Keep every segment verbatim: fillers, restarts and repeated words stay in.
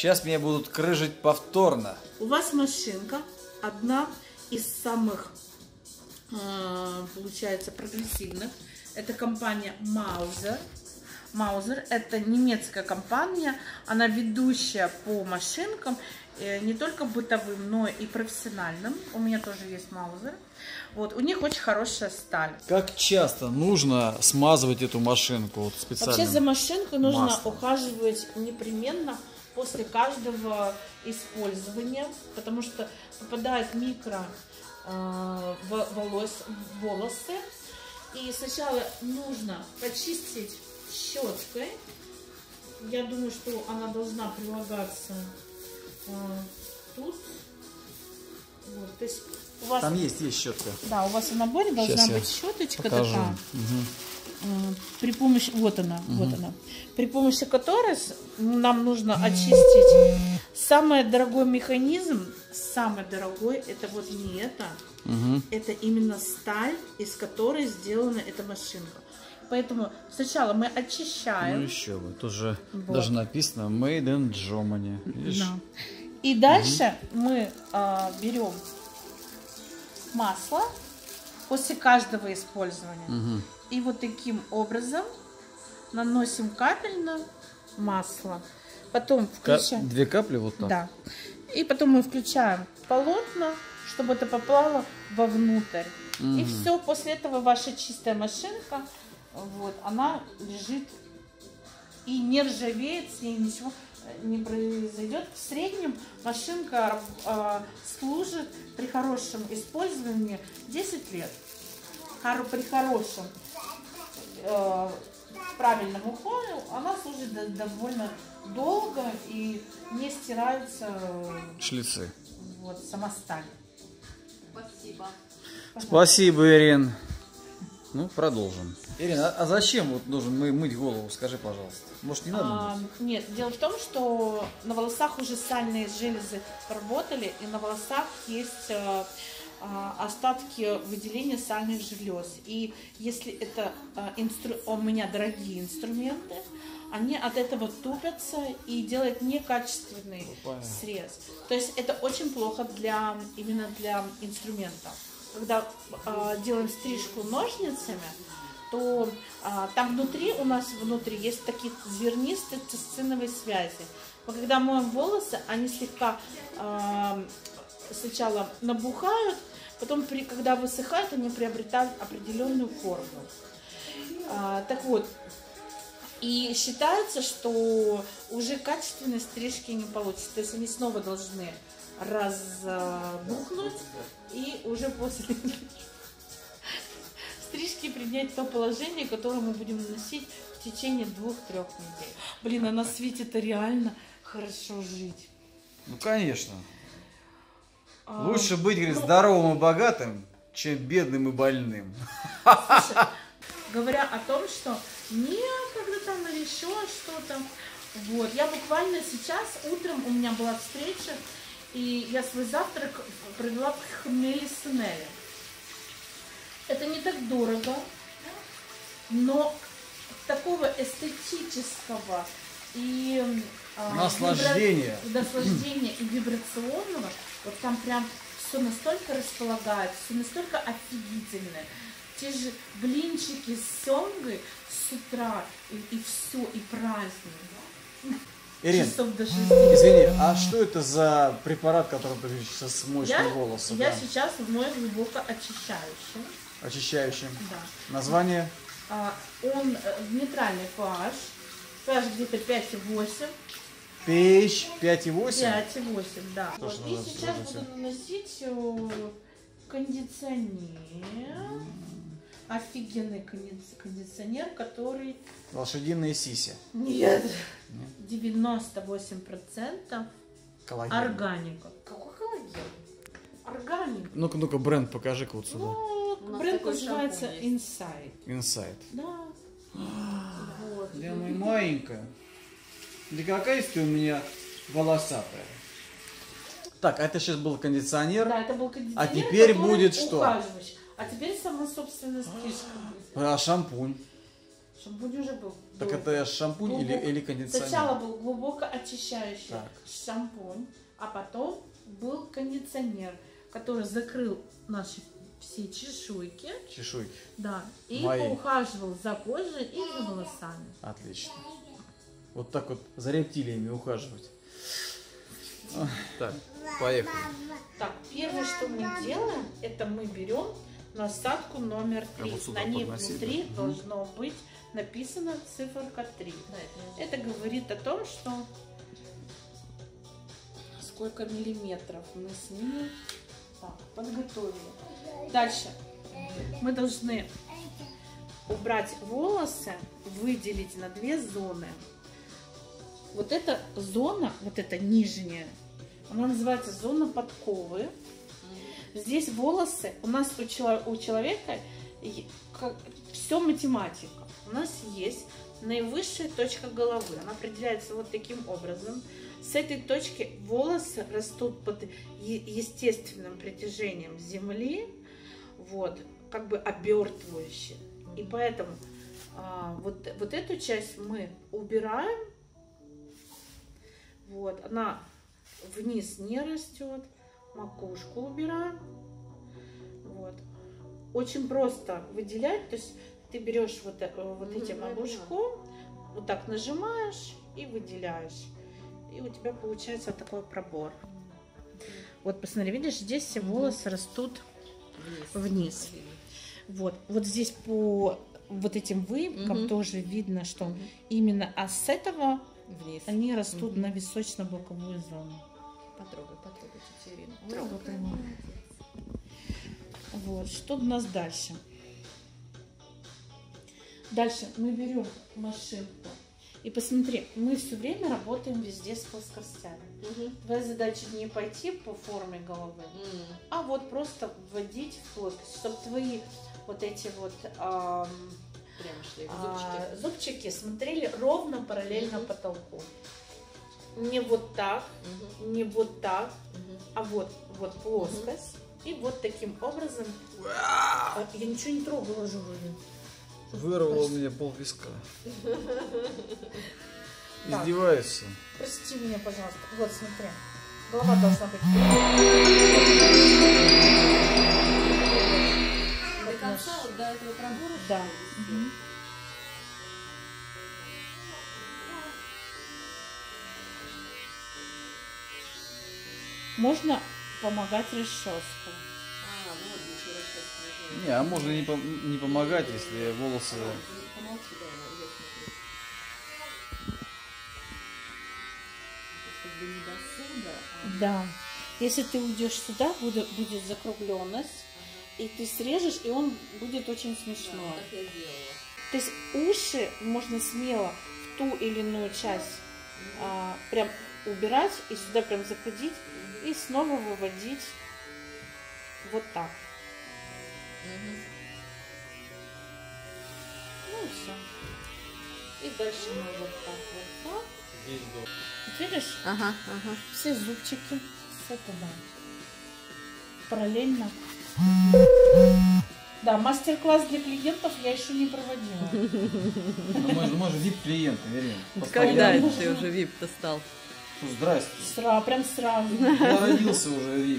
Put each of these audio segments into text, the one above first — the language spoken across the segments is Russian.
сейчас меня будут крыжить повторно. У вас машинка одна из самых, получается, прогрессивных. Это компания Mauser. Mauser это немецкая компания, она ведущая по машинкам, не только бытовым, но и профессиональным. У меня тоже есть Mauser. Вот, у них очень хорошая сталь. Как часто нужно смазывать эту машинку? Вот специально. Вообще за машинкой нужно маслом. ухаживать непременно после каждого использования, потому что попадают микро э, волос, волосы. И сначала нужно почистить щеткой. Я думаю, что она должна прилагаться э, тут. Вот, то есть у вас, там есть, есть щетка. Да, у вас в наборе должна Сейчас быть щеточка покажу. такая. Угу. При помощи, вот она, угу. вот она, при помощи которой нам нужно очистить. Самый дорогой механизм, самый дорогой, это вот не это, угу. это именно сталь, из которой сделана эта машинка. Поэтому сначала мы очищаем. Ну еще бы, тут же вот. даже написано Made in Germany. Да. И дальше угу. мы а, берем масло после каждого использования. Угу. И вот таким образом наносим капельно масло. Потом включаем... Две капли вот так? Да. И потом мы включаем полотна, чтобы это попало вовнутрь. Угу. И все, после этого ваша чистая машинка, вот, она лежит и не ржавеет, с ней ничего не произойдет. В среднем машинка э, служит при хорошем использовании десять лет. При хорошем э, правильном уходе она служит довольно долго и не стирается шлицы. Вот, сама сталь. Спасибо. Пожалуйста. Спасибо, Ирин. Ну, продолжим. Ирина, а зачем вот нужен мы мыть голову? Скажи, пожалуйста. Может, не надо а, мыть? Нет, дело в том, что на волосах уже сальные железы работали, и на волосах есть а, а, остатки выделения сальных желез. И если это а, инстру... у меня дорогие инструменты, они от этого тупятся и делают некачественный Понятно. Срез. То есть это очень плохо для, именно для инструмента. Когда э, делаем стрижку ножницами, то э, там внутри, у нас внутри есть такие зернистые цисциновые связи. Но когда моем волосы, они слегка э, сначала набухают, потом, при, когда высыхают, они приобретают определенную форму. Э, так вот, и считается, что уже качественной стрижки не получится. То есть они снова должны разбухнуть и уже после стрижки принять то положение, которое мы будем носить в течение двух-трех недель. Блин, а на свете-то реально хорошо жить. Ну, конечно. А, Лучше быть, говорит, ну, здоровым и богатым, чем бедным и больным. Слушай, говоря о том, что некогда там или еще что-то, вот, я буквально сейчас, утром у меня была встреча, и я свой завтрак провела в Хмели-Сунели. Это не так дорого, но такого эстетического и наслаждения, вибра... наслаждения и вибрационного, вот там прям все настолько располагает, все настолько офигительное. Те же блинчики с семгой с утра, и, и все, и праздник. Ирин, до извини, а что это за препарат, который ты сейчас смоешь я, волосы? Я да? сейчас мою глубоко очищающим. Очищающим. Да. Название? А, он нейтральный pH. pH где-то пять и восемь. pH пять и восемь? пять и восемь, да. Вот. И сейчас буду наносить кондиционер. Офигенный кондиционер, который... Лошадиные сиси. Нет. девяносто восемь процентов коллаген. Органика. Какой коллаген? Органик. Ну-ка, ну-ка, бренд покажи-ка вот сюда. Ну, бренд называется Inside. Inside. Да. Вот. Да, моя маленькая. Да какая ты у меня волосатая. Так, а это сейчас был кондиционер. Да, это был кондиционер. А теперь будет что? Ухаживаешь. А теперь сама собственная стрижка. А шампунь? Шампунь уже был. Так Был. это шампунь Глубоко- или, или кондиционер? Сначала был глубоко очищающий Так. шампунь, а потом был кондиционер, который закрыл наши все чешуйки, Чешуйки. да, и Мои. ухаживал за кожей и за волосами. Отлично. Вот так вот за рептилиями ухаживать. Так, поехали. Так, первое, что мы делаем, это мы берем насадку номер А три. вот сюда На ней подносить, внутри да? Мгм. должно быть написано циферка три. Это говорит о том, что сколько миллиметров мы с ними так, подготовили. Дальше мы должны убрать волосы, выделить на две зоны. Вот эта зона, вот эта нижняя, она называется зона подковы. Здесь волосы, у нас у, чело, у человека все математика. У нас есть наивысшая точка головы. Она определяется вот таким образом. С этой точки волосы растут под естественным притяжением земли, вот, как бы обертывающие. И поэтому а, вот, вот эту часть мы убираем. Вот, она вниз не растет. Макушку убираем. Вот. Очень просто выделять. То есть ты берешь вот, вот Mm-hmm. этим макушком, вот так нажимаешь и выделяешь. И у тебя получается вот такой пробор. Вот посмотри, видишь, здесь все волосы растут вниз. вниз. Вот, вот здесь по вот этим выемкам Мгм. тоже видно, что Мгм. именно а с этого Вниз. они растут Мгм. на височно-боковую зону. Потрогай, потрогай, тетя Ирина. Трогай Ой, прямо. молодец. Вот, что у нас дальше? Дальше мы берем машинку. И посмотри, мы все время работаем везде с плоскостями. Мгм. Твоя задача не пойти по форме головы, М. а вот просто вводить в плоскость, чтобы твои вот эти вот ам, Прямо шли а, зубчики. зубчики смотрели ровно параллельно Мгм. потолку. Не вот так, Мгм. не вот так, Мгм. а вот, вот плоскость. И вот таким образом... А, я ничего не трогала же вроде. Вырвало мне пол виска. Так. Издевается. Прости меня, пожалуйста. Вот, смотри. Голова должна быть... До конца, вот до этого пробора? Да. что ли, Мгм. Можно помогать расческой. А, ну вот здесь я расчесываю. Не, а можно не, пом- не помогать, если волосы... Помолчи, да, я смотрю. Как бы не до суда, а... Да. Если ты уйдешь сюда, будет, будет закругленность, и ты срежешь, и он будет очень Да, смешной. так я делала. То есть уши можно смело в ту или иную часть а, прям убирать и сюда прям заходить и снова выводить вот так. Мгм. Ну и все. И дальше мы вот так, вот так. Вот видишь, Ага, ага. все зубчики все туда. Параллельно. Да, мастер-класс для клиентов я еще не проводила. Ну, мы, же- мы же вип-клиенты, Ирина. Когда Постоянно. это ты уже вип-то стал? Ну, здрасте. Сра, прям сразу. Я родился уже вип.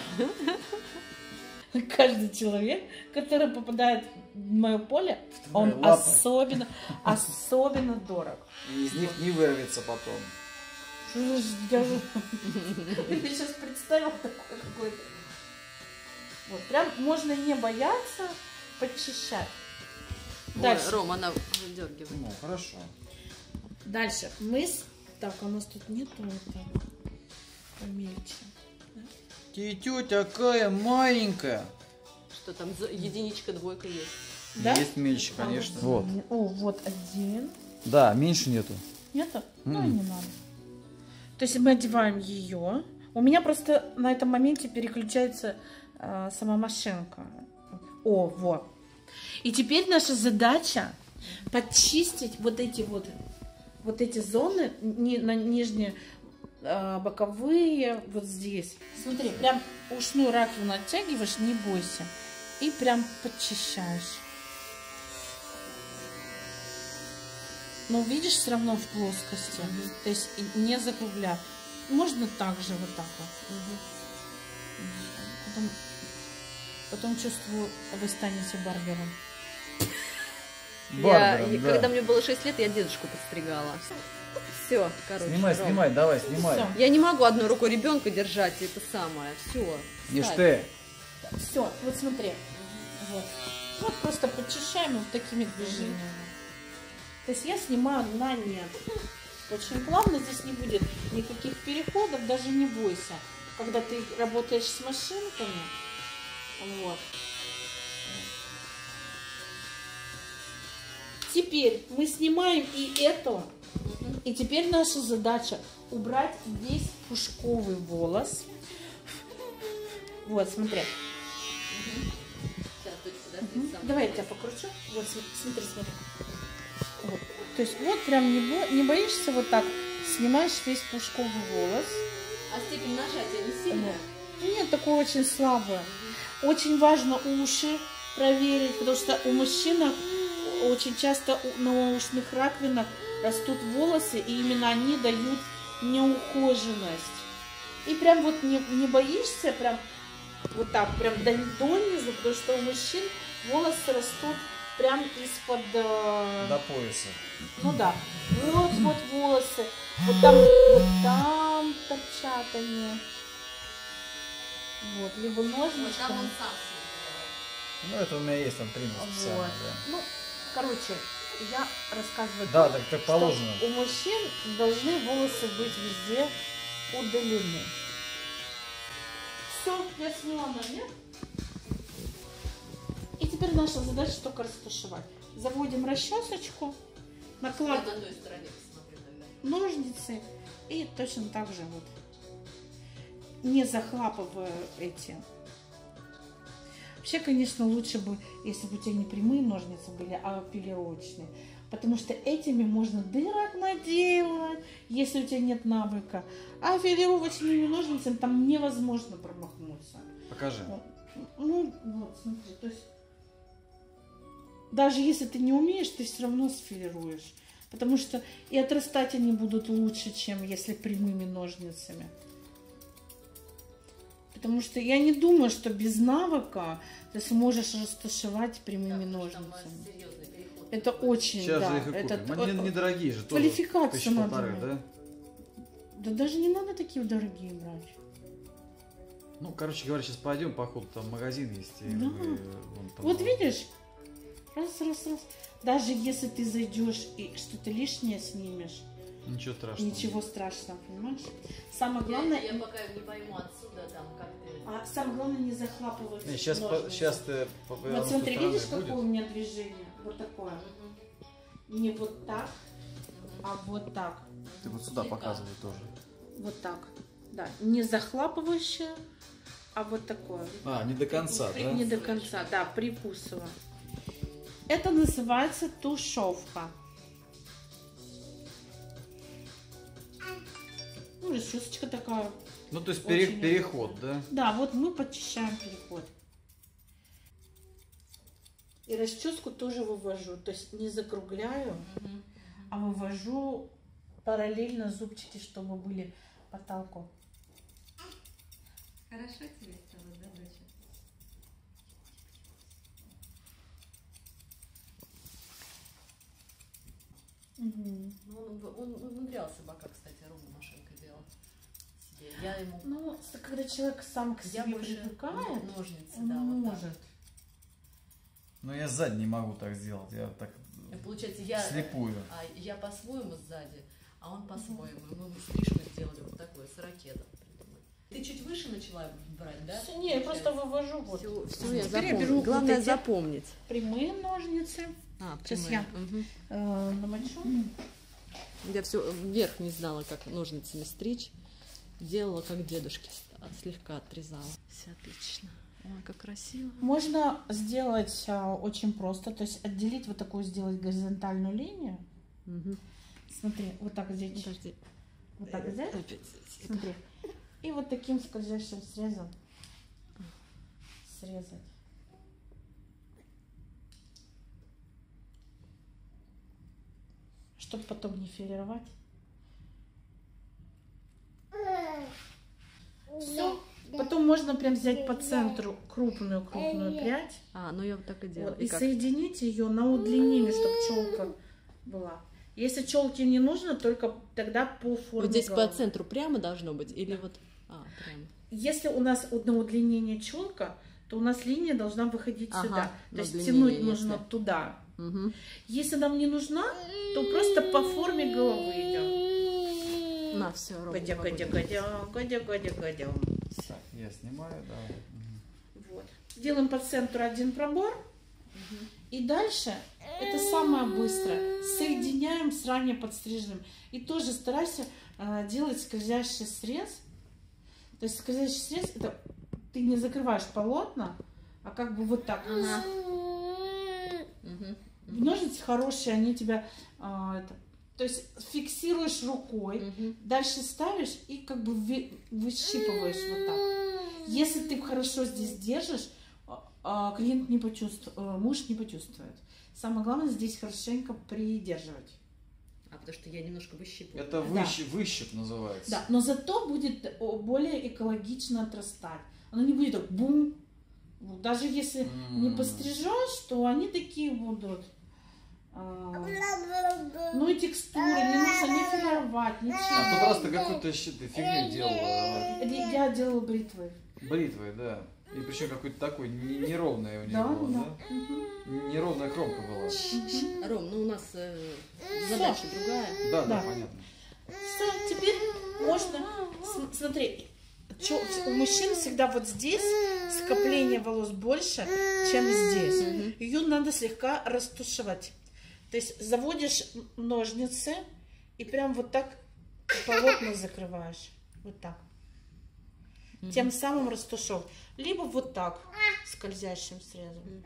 Каждый человек, который попадает в мое поле, он твои лапы. особенно, особенно дорог. И из них не вырвется потом. Что же я же- Я сейчас представила такой какой-то. Вот, прям можно не бояться подчищать. Дальше. Ой, Ром, она выдергивает. Ну, хорошо. Дальше. Мы с... Так, у нас тут нету это помельче. Тетя какая маленькая. Что там, за- единичка, двойка есть? Да? Есть меньше, конечно. Вот. О, вот один. Да, меньше нету. Нету? Ну, и М. не надо. То есть мы одеваем ее. У меня просто на этом моменте переключается э, сама машинка. О, вот. И теперь наша задача подчистить вот эти вот, вот эти зоны, ни, на нижние э, боковые, вот здесь. Смотри, прям ушную раковину оттягиваешь, не бойся. И прям подчищаешь. Но видишь, все равно в плоскости. Мгм. То есть и не закругляя. Можно также вот так вот. Мгм. Потом, потом чувствую, вы станете барбером. Я, Барбером, и да. когда мне было шесть лет, я дедушку подстригала. Все, короче. Снимай, Ром. снимай, давай, снимай. Всё. Я не могу одной рукой ребенка держать, это самое. Все. Ишь ты. Все, вот смотри. Вот. Вот просто подчищаем вот такими движениями. То есть я снимаю на нет. Очень плавно, здесь не будет никаких переходов, даже не бойся. Когда ты работаешь с машинками, вот. Теперь мы снимаем и эту. И теперь наша задача убрать весь пушковый волос. Вот, смотри. Мгм. Давай я тебя покручу. Вот, см- смотри, смотри. Вот. То есть вот прям не, бо- не боишься вот так. Снимаешь весь пушковый волос. А степень нажатия не сильная? Нет, такое очень слабое. Очень важно уши проверить, потому что у мужчин очень часто у- на ушных раковинах растут волосы, и именно они дают неухоженность. И прям вот не, не боишься прям вот так, прям до, донизу, потому что у мужчин волосы растут прям из-под... э, До пояса. Ну да. Вот, вот волосы. Вот там, вот там торчат они. Вот, либо ножничками. Ну, это у меня есть там триммер специально, Вот. да. Ну, короче, я рассказываю, Да, то, так как что положено. у мужчин должны волосы быть везде удалены. Все, я сняла момент. И теперь наша задача только растушевать. Заводим расчесочку, накладываем одной стороне посмотрю тогда. ножницы и точно так же вот, не захлапывая эти. Вообще, конечно, лучше бы, если бы у тебя не прямые ножницы были, а пилировочные. Потому что этими можно дырок наделать, если у тебя нет навыка. А филировочными ножницами там невозможно промахнуться. Покажи. Ну, вот, смотри, то есть даже если ты не умеешь, ты все равно сфилируешь. Потому что и отрастать они будут лучше, чем если прямыми ножницами. Потому что я не думаю, что без навыка ты сможешь растушевать прямыми ножницами. Это очень, Сейчас да. же их и это купим. Они недорогие же. тоже. квалификацию Тысячи надо полторы, иметь. да? Да даже не надо такие дорогие брать. Ну, короче говоря, сейчас пойдем, походу, там магазин есть. И Да. мы, вон там, Вот видишь? Раз, раз, раз. Даже если ты зайдешь и что-то лишнее снимешь, Ничего страшного. ничего страшного, понимаешь? Самое главное, Я, я пока не пойму отсюда, там, как ты... а самое главное не захлапывать Не, сейчас, по, ножницы. сейчас ты по Вот смотри, видишь, какое будет? у меня движение? Вот такое. Не вот так, а вот так. Ты вот сюда показывай тоже. Вот так. Да, не захлапывающее, а вот такое. А, не до конца, При- да? Не до конца, да, прикусываю. Это называется тушевка. Ну, расчесочка такая. Ну, то есть пере- Очень переход, да? Да, вот мы подчищаем переход. И расческу тоже вывожу. То есть не закругляю, а вывожу параллельно зубчики, чтобы были по потолку. Хорошо тебе стало, да, доча? Угу. Ну, он, он умудрялся бока, кстати, ровно машинкой делать себе. Я ему... Ну, с- когда человек сам к Я себе больше привыкает, ножницы, он да, вот так. может. Но я сзади не могу так сделать. Я так И получается, я, слепую. а, я по-своему сзади, а он по-своему. И мы ему стрижку сделали вот такое, с ракетом придумали. Ты чуть выше начала брать, да? Всё, не, я просто вывожу вот. Все, все я Теперь я запомню. беру вот Главное эти- запомнить. Прямые ножницы. А, Сейчас прямые. я. Мгм. Э, намочу. Я все вверх не знала, как ножницами стричь. Делала, как дедушки, с- слегка отрезала. Все отлично. Ой, как красиво. Можно сделать а, очень просто, то есть отделить вот такую, сделать горизонтальную линию. Мгм. Смотри, вот так здесь, Подожди. вот так взять, Опять. смотри. И вот таким скользящим срезом срезать. чтобы потом не филировать. Все. Потом можно прям взять по центру крупную-крупную прядь. А, ну я вот так и делаю. Вот, и и как? соединить ее на удлинение, чтобы челка была. Если челки не нужно, только тогда по форме Вот здесь головы. по центру прямо должно быть или вот... А, прямо. Если у нас на удлинение челка, то у нас линия должна выходить Ага, сюда. на То есть удлинение, тянуть нужно если. туда. Угу. Если нам не нужна, то просто по форме головы идем. На, все, ровно. Годя, годя, годя, годя, годя, годя. Так, я снимаю, да. Вот. Делаем по центру один пробор. И дальше, это самое быстрое, соединяем с ранее подстриженным. И тоже старайся э, делать скользящий срез. То есть скользящий срез, это ты не закрываешь полотна, а как бы вот так. Ага. Угу. Ножницы хорошие, они тебя, э, это, то есть фиксируешь рукой, Угу. дальше ставишь и как бы вы, выщипываешь вот так. Если ты хорошо здесь держишь, клиент не почувствует, муж не почувствует. Самое главное здесь хорошенько придерживать. А потому что я немножко выщипываю. Это выщип, выщип называется. Да, но зато будет более экологично отрастать. Оно не будет так бум. Даже если Mm. не пострижешь, то они такие будут. А, ну и текстура, не нужно не филировать, ничего. А тут раз ты какую-то щиты фигню делала. Я делала бритвы. Бритвой, да. И причем какой-то такой не- неровная у Да, него, да. да? Мгм. Неровная кромка была. Ром, ну у нас э, задача другая. Да, да, Да. понятно. Все, теперь можно, с- смотри, чё- у мужчин всегда вот здесь скопление волос больше, чем здесь. Мгм. Ее надо слегка растушевать. То есть заводишь ножницы и прям вот так полотно закрываешь. Вот так. Мгм. Тем самым растушев. Либо вот так, скользящим срезом.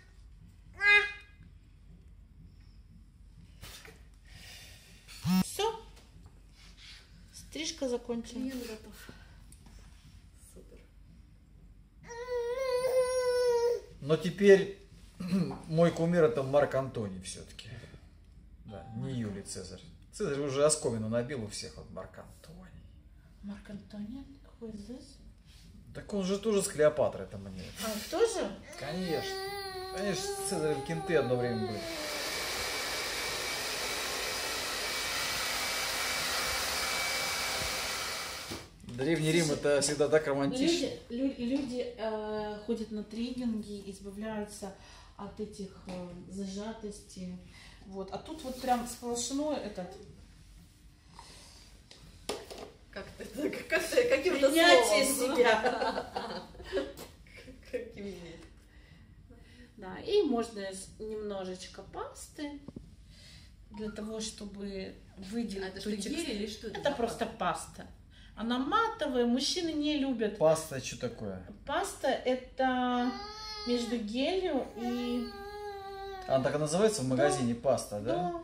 Все. Стрижка закончена. Клиент готов. Супер. Но теперь мой кумир это Марк Антоний все-таки. Да, не Юлий Цезарь. Цезарь уже оскомину набил у всех, вот Марк Антоний. Марк Антонио, какой здесь? Так он же тоже с Клеопатрой это мне. А, тоже? Конечно. Конечно, с Цезарем кенты одно время были. Древний Рим это всегда так романтично. Люди, лю- люди э, ходят на тренинги, избавляются от этих э, зажатостей. Вот. А тут вот прям сплошной этот Как ты, как ты, каким-то принятие словом. себя. Каким есть. Да, и можно с- немножечко пасты для того, чтобы выделить. А это ту что, текстуру. гель или что это? Это за просто паста? паста. Она матовая, мужчины не любят. Паста, что такое? Паста это между гелью и... Она так и называется в магазине паста, да? Да.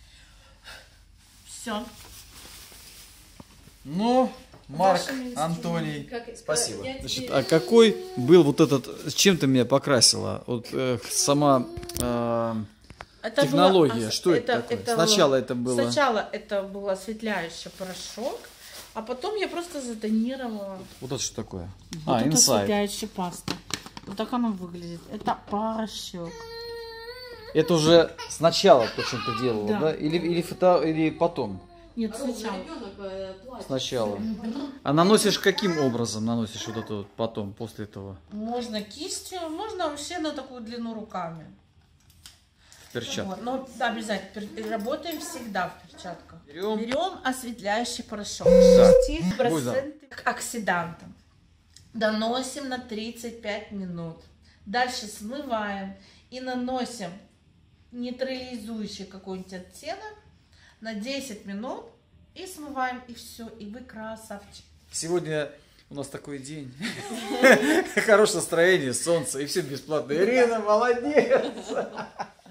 Все. Ну, Марк Вашими Антоний, Как- спасибо. я тебе- Значит, а какой был вот этот, с чем ты меня покрасила? Вот э, сама э, Это технология, было- что это, такое? Сначала это было... Сначала это был осветляющий порошок, а потом я просто затонировала. Вот это что такое? Вот а, это инсайд. осветляющая паста. Вот так она выглядит. Это порошок. Это уже сначала то, что ты делала, да? Да. Или, или, фото, или потом? Нет, Ром, сначала. ребенок, э, плачет. Сначала. А наносишь каким образом наносишь вот это вот потом, после этого? Можно кистью, можно вообще на такую длину руками. В перчатке. Вот, но да, обязательно. Пер- Работаем всегда в перчатках. Берем. Берем осветляющий порошок. Так. шесть Будь здоров. процентов к оксидантам. Доносим на тридцать пять минут. Дальше смываем и наносим нейтрализующий какой-нибудь оттенок на десять минут и смываем, и все, и вы красавчик. Сегодня у нас такой день. Хорошее настроение, солнце, и все бесплатно. Ирина, молодец!